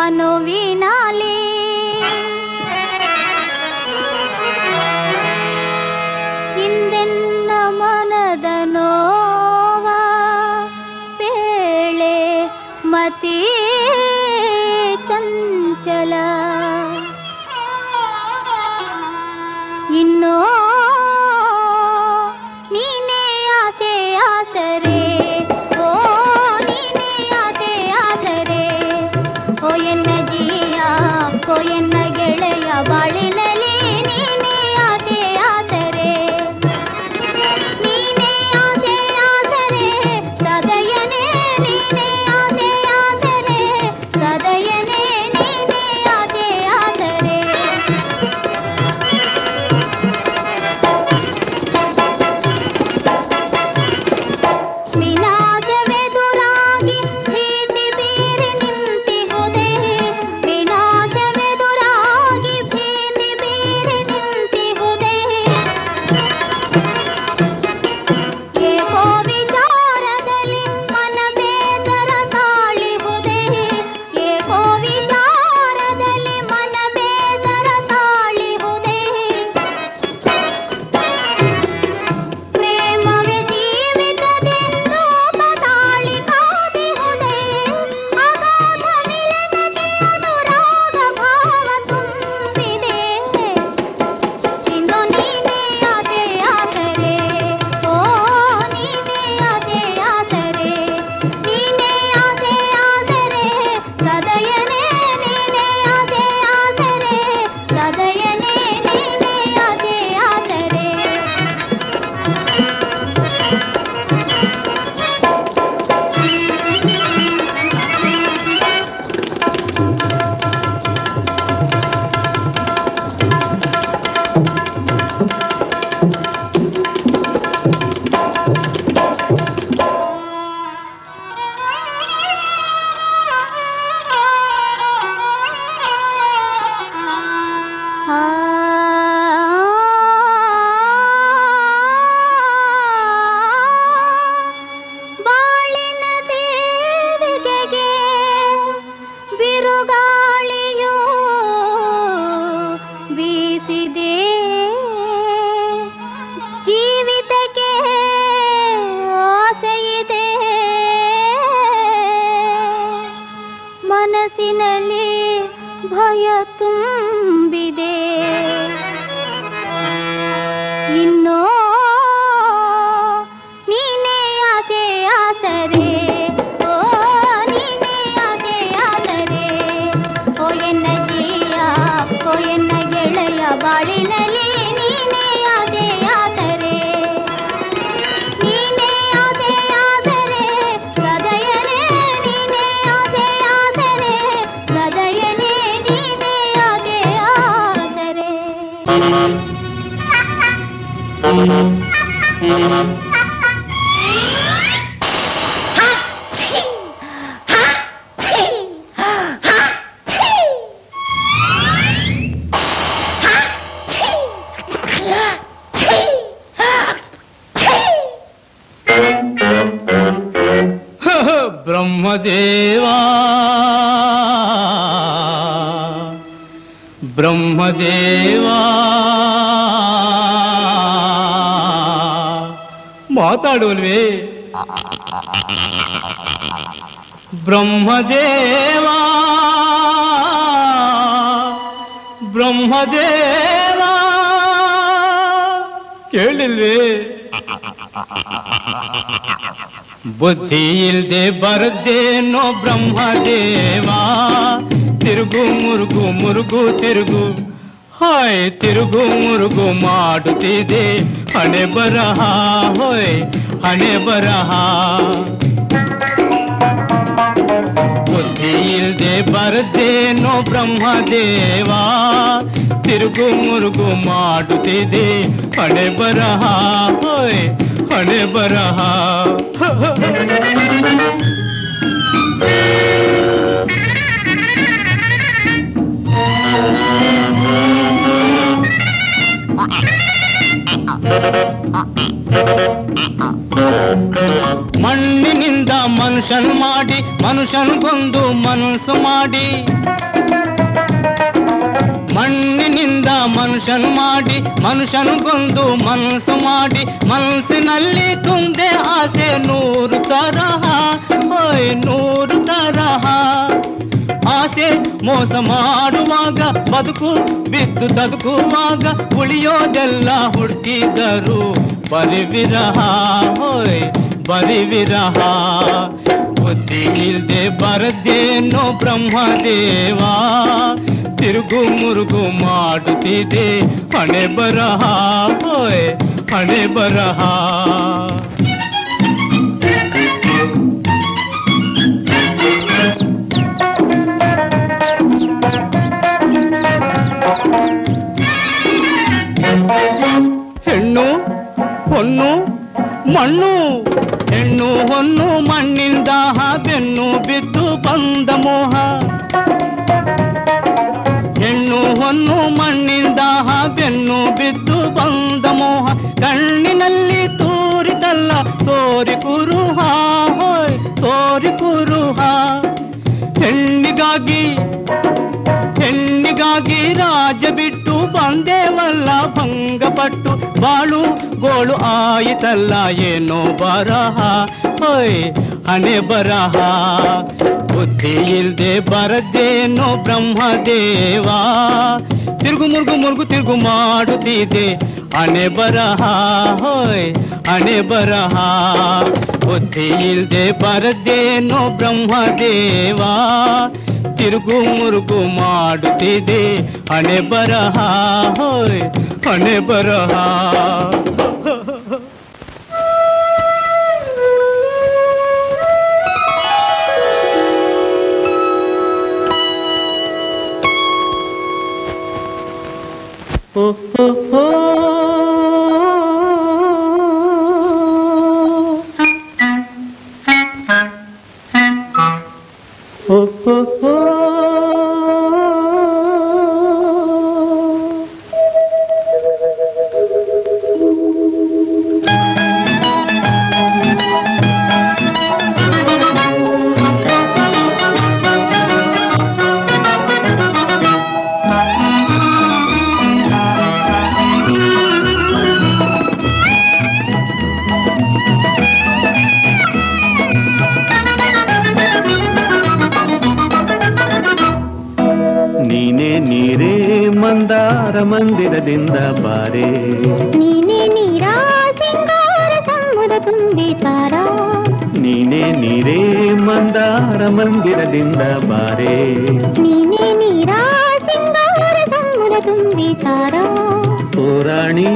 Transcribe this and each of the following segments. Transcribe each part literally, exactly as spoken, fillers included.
ಮನುವಿನಾಲಿ ಹಿಂದೆನ್ನ ಮನದ ನೋವ ಬೇಳೆ ಮತಿ ಚಂಚಲ ಇನ್ನೋ ನೀನೇ ಆಸೆ ಆಸರೆ ಓ ನೀನೇ ಆಸೆ ಆಸರೆ ಓ ಎನ್ನ ಜೀಯ ಓ ಎನ್ನ ಗೆಳೆಯ ಬಾಳಿನಲ್ಲಿ ನೀನೇ ಆಸೆ ಆಸರೆ ನೀನೇ ಆಸೆ ಆಸರೆ ಸದಯನೇ ನೀನೇ ಆಸೆ ಆಸರೆ ಸದಯನೇ ನೀನೇ ಆಸೆ ಆಸರೆ ವಿನಾಶವೆದುರಾಗಿ ಭೀತಿ ಬೀರಿ ನಿಂತಿಹುದೇ ವಿನಾಶವೆದುರಾಗಿ ಭೀತಿ ಬೀರಿ ನಿಂತಿಹುದೇ ಏಕೋ ವಿಚಾರದಲ್ಲಿ ಮನ ಬೇಸರ ತಾಳಿಹುದೇ ಏಕೋ ವಿಚಾರದಲ್ಲಿ ಮನ ಬೇಸರ ತಾಳಿಹುದೇ ಪ್ರೇಮವೇ ಜೀವಿತದೆ ರೂಪ ತಾಳಿ ಕಾದಿಹುದೇ ಅಗಾಧ ಮಿಲನಕ್ಕೆ ಅನುರಾಗ ಭಾವ ತುಂಬಿದೆ ಇನ್ನು ನೀನೇ ಆಸೆ ಆಸರೆ ಓ ನೀನೇ ಆಸೆ ಆಸರೆ ನೀನೇ ಆಸೆ ಆಸರೆ ಸದಯನೇ ನೀನೇ ಆಸೆ ಆಸರೆ ಸದಯನೇ ನೀನೇ ಆಸೆ ಆಸರೆ ಆ ಬಾಳಿನ ದೇವಿಗೆಗೆ ಬಿರುಗಾಳಿಯೋ ಬೀಸಿದೆ ಜೀವಿತಕ್ಕೆ ಆಸೆಯಿದೆ ಮನಸ್ಸಿನಲ್ಲಿ ಭಯ ತುಂಬಿದೆ ಇನ್ನೋ ನೀನೇ ಆಸೆ ಆಸರೆ ಓ ನೀನೇ ಆಸೆ ಆಸರೆ ಓ ಎನ್ನ ಜೀಯ ಓ ಎನ್ನ ಗೆಳೆಯ ಬಾಳಿನಲ್ಲಿ ನೀನೇ ಆಸೆ ಆಸರೆ ನೀನೇ ಆಸೆ ಆಸರೆ ಸದಯನೇ ನೀನೇ ಆಸೆ ಆಸರೆ ಸದಯನೇ ನೀನೇ ಆಸೆ ಆಸರೆ ಬ್ರಹ್ಮದೇವಾ ಬ್ರಹ್ಮದೇವಾ ಮಾತಾಡುವಲ್ವೇ ಬ್ರಹ್ಮದೇವಾ ಬ್ರಹ್ಮದೇವಾ ಕೇಳಿಲ್ವೇ ಬುದ್ಧಿ ಇಲ್ದೆ ಬರದೇನೋ ಬ್ರಹ್ಮದೇವಾ ತಿರುಗು ಮುರುಗು ಮುರುಗು ತಿರುಗು ಹಾಯ್ ತಿರುಗು ಮುರುಗು ಮಾಡುತ್ತಿದೆ ಹಣೆ ಬರಹ ಹೋಯ್ ಹಣೆ ಬರಹ ಬುದ್ಧಿ ಇಲ್ದೆ ಬರದೇನೋ ಬ್ರಹ್ಮದೇವಾ ತಿರುಗು ಮುರುಗು ಮಾಡುತ್ತಿದೆ ಹಣೆ ಬರಹ ಹೋಯ್ ಹಣೆ ಬರಹ ಮಣ್ಣಿನಿಂದ ಮನುಷ್ಯನ್ ಮಾಡಿ ಮನುಷ್ಯನಿಗೊಂದು ಮನಸ್ಸು ಮಾಡಿ ಮಣ್ಣಿನಿಂದ ಮನುಷ್ಯನು ಮಾಡಿ ಮನುಷ್ಯನಿಗೊಂದು ಮನಸ್ಸು ಮಾಡಿ ಮನಸ್ಸಿನಲ್ಲಿ ತುಂಬಿದೆ ಆಸೆ ನೂರು ತರಹ ಓಯ್ ನೂರು ತರಹ ಆಸೆ ಮೋಸ ಮಾಡುವಾಗ ಬದುಕು ಬಿದ್ದು ತದುಕುವಾಗ ಉಳಿಯೋದೆಲ್ಲ ಹುಡುಕಿದರು ಬರಿ ವಿರಹ ಹೋಯ್ ಬರಿ ವಿರಹ ಬುದ್ಧಿ ಇಲ್ದೆ ಬರದೇನೋ ಬ್ರಹ್ಮದೇವ ತಿರುಗು ಮುರುಗು ಮಾಡುತ್ತಿದೆ ಹಣೆ ಬರಹ ಹೋಯ್ ಹಣೆ ಬರಹ ಹೆಣ್ಣು ಹೊನ್ನು ಮಣ್ಣು ಹೆಣ್ಣು ಹೊನ್ನು ಮಣ್ಣಿಂದ ಬೆನ್ನು ಬಿದ್ದು ಬಂದ ಮೋಹ ಹೆಣ್ಣು ಹೊನ್ನು ಮಣ್ಣಿಂದ ಬೆನ್ನು ಬಿದ್ದು ಬಂದ ಮೋಹ ಕಣ್ಣಿನಲ್ಲಿ ತೋರಿದಲ್ಲ ತೋರಿ ಕುರುಹ ಹೋಯ್ ತೋರಿ ಕುರುಹ ಹೆಣ್ಣಿಗಾಗಿ ಹೆಣ್ಣಿಗಾಗಿ ರಾಜ ಬಿಟ್ಟು ಬಂದೇವಲ್ಲ ಭಂಗಪಟ್ಟು ಬಾಳು ಗೋಳು ಆಯಿತಲ್ಲ ಏನೋ ಬರಹ ಹೋಯ್ ಹಣೆ ಬರಹ ಬುದ್ಧಿ ಇಲ್ದೆ ಬರದೇನೋ ಬ್ರಹ್ಮದೇವ ತಿರುಗು ಮುರುಗು ಮುರುಗು ತಿರುಗು ಮಾಡುತ್ತಿದೆ ಹಣೆ ಬರಹ ಹೋಯ್ ಹಣೆ ಬರಹ ಬುದ್ಧಿ ಇಲ್ದೆ ಬರದೇನೋ ಬ್ರಹ್ಮದೇವ ತಿರುಗು ಮುರುಗು ಮಾಡುತ್ತಿದೆ ಹಣೆ ಬರಹ ಹೋಯ್ ಹಣೆ ಬರಹ ಓ ಹೋ ಹೋ Oh, oh, oh. ಮಂದಾರ ಮಂದಿರದಿಂದ ಬಾರೆ ನೀನೇ ನೀರ ಸಿಂಗಾರ ಸಮುದ ತುಂಬಿತಾರ ನೀನೇ ನೀರೇ ಮಂದಾರ ಮಂದಿರದಿಂದ ಬಾರೆ ನೀನೇ ನೀರ ಸಿಂಗಾರ ಸಮುದ ತುಂಬಿತಾರ ಓ ರಾಣಿ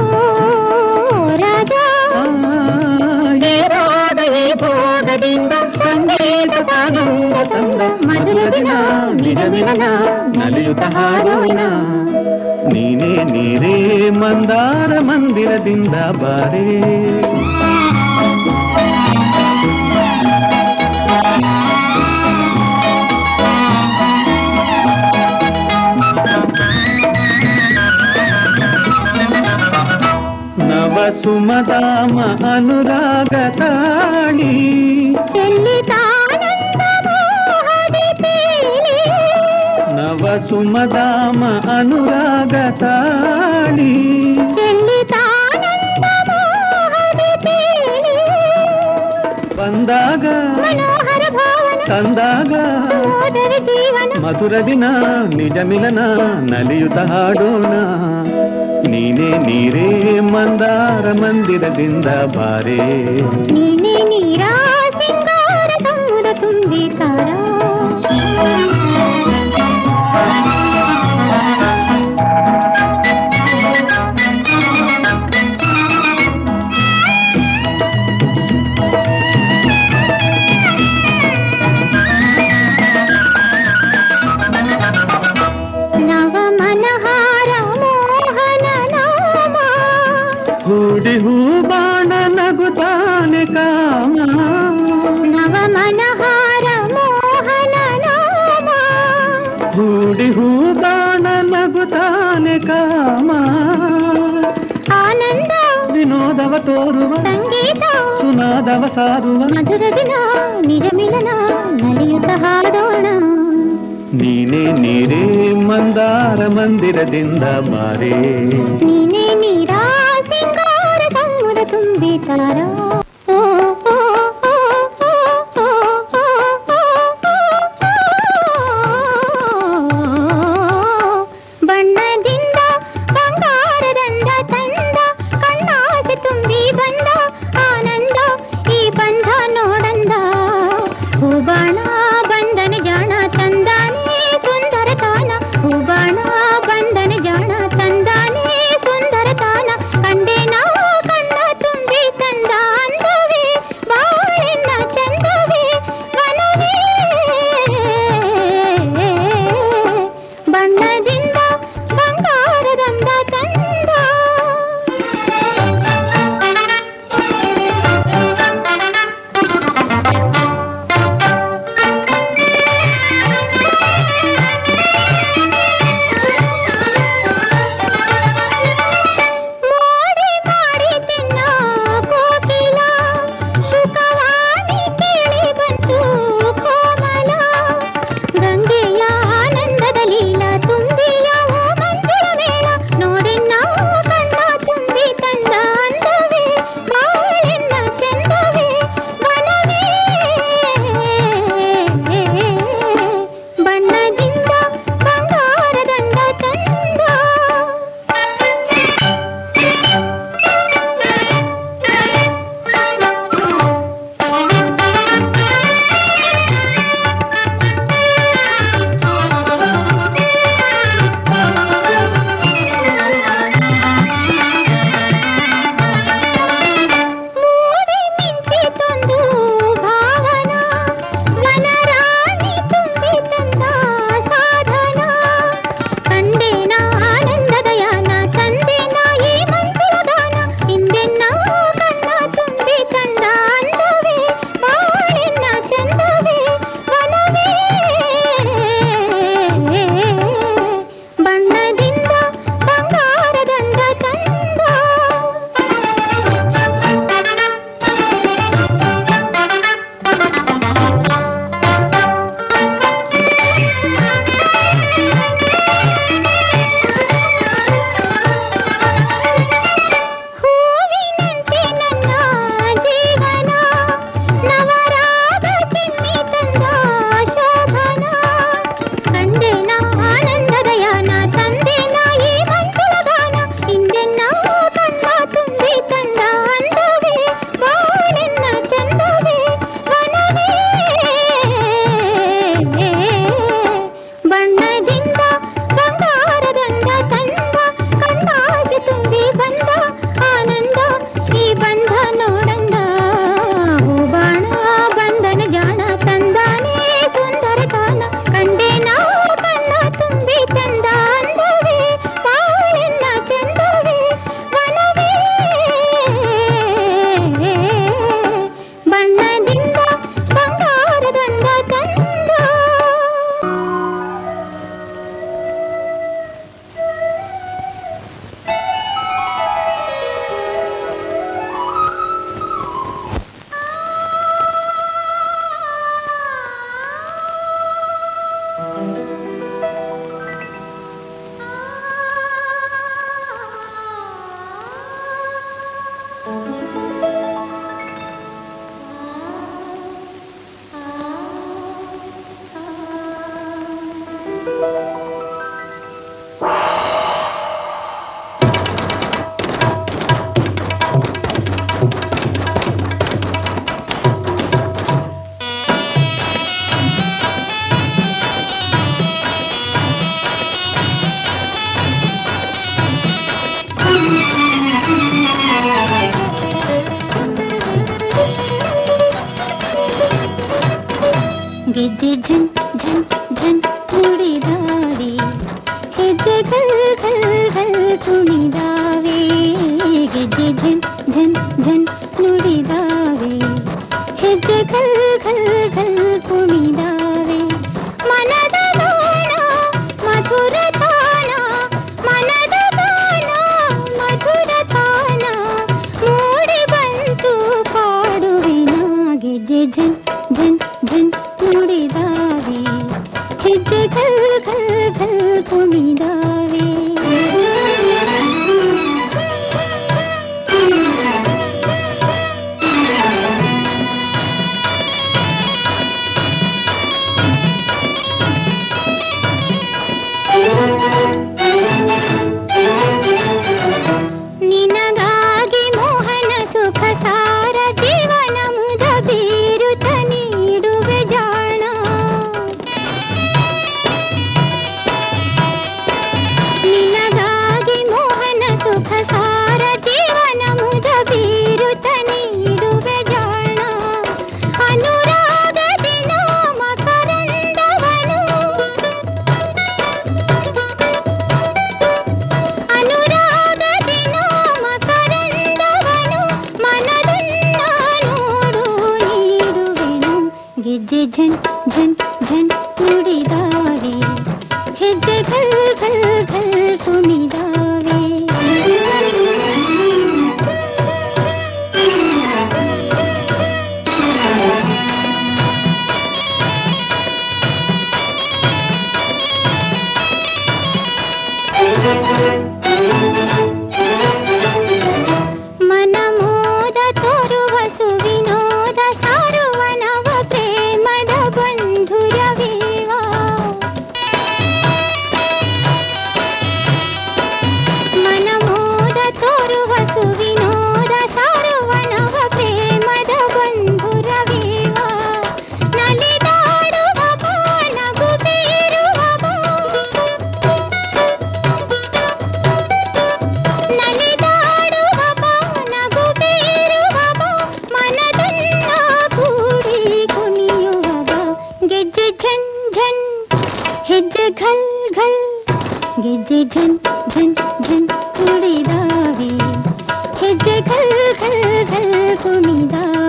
ರಾಜ ಭೋಗದಿಂದ ಸಂಗೀತ ಸಾಗಂಗ ತಂದ ಮಧುರ ದಿನ ನಿಜ ಮಿಲನ ನಲಿಯುತ್ತ ಹಾಡೋಣ ನೀನೇ ನೀರೇ ಮಂದಾರ ಮಂದಿರದಿಂದ ಬಾರೆ ನವ ಸುಮದಾಮ ಅನುರಾಗ ತಾಳಿ ನವ ಸುಮದಾಮ ಅನುರಾಗ ತಾಳಿ ಬಂದಾಗ ತಂದಾಗ ಮಧುರ ದಿನ ನಿಜ ಮಿಲನ ನಲಿಯುತ್ತ ಹಾಡೋಣ ನೀನೇ ನೀರೇ ಮಂದಾರ ಮಂದಿರದಿಂದ ಬಾರೆ ನೀನೇ ನೀರ ಸಿಂಗಾರ ಸಮುದ ತುಂಬಿತಾರ ಹೂಡಿ ಹೂ ಬಾಣ ನಗುತ್ತಾನೆ ಕಾಮ ನವ ಮನಹಾರ ಮೋಹನ ನಾಮ ಹೂಡಿ ಹೂ ಬಾಣ ನಗುತ್ತಾನೆ ಕಾಮ ಆನಂದ ವಿನೋದವ ತೋರುವ ಸಂಗೀತ ನಾದವ ಸಾರುವ ಮಧುರ ದಿನ ನಿಜ ಮಿಲನ ನಲಿಯುತ್ತ ಹಾಡೋಣ. ನೀನೇ ನೀರೇ ಮಂದಾರ ಮಂದಿರದಿಂದ ಬಾರೇ, ನೀನೇ ನೀರ ಸಿಂಗಾರ ಸಂಗುರ ತುಂಬಿತಾರ. ಗೆಜ್ಜೆ ಝನ್ ಝನ್ ಝನ್ ನುಡಿದಾವೆ, ಹೆಜ್ಜೆ ಘಲ್ ಘಲ್ ಘಲ್ ಕುಣಿದಾವೆ. ಗೆಜ್ಜೆ ಝನ್ ಝನ್ ಝನ್ ನುಡಿದಾವೆ, ಹೆಜ್ಜೆ ಘಲ್ ಘಲ್ ಘಲ್ ಕುಣಿದಾವೆ. ಮನದ ಗಾನ ಮಧುರ ತಾನ, ಮನದ ಗಾನ ಮಧುರ ತಾನ, ಮೂಡಿ ಬಂತು ಪಾಡು ಹೆಜ್ಜೆ ಘಲ್ ಘಲ್ ಗೆಜ್ಜೆ ಝನ್ ಝನ್ ಝನ್ ಕುಣಿದಾವೆ ಹೆಜ್ಜೆ ಘಲ್ ಘಲ್ ಘಲ್ ಕುಣಿದಾವೆ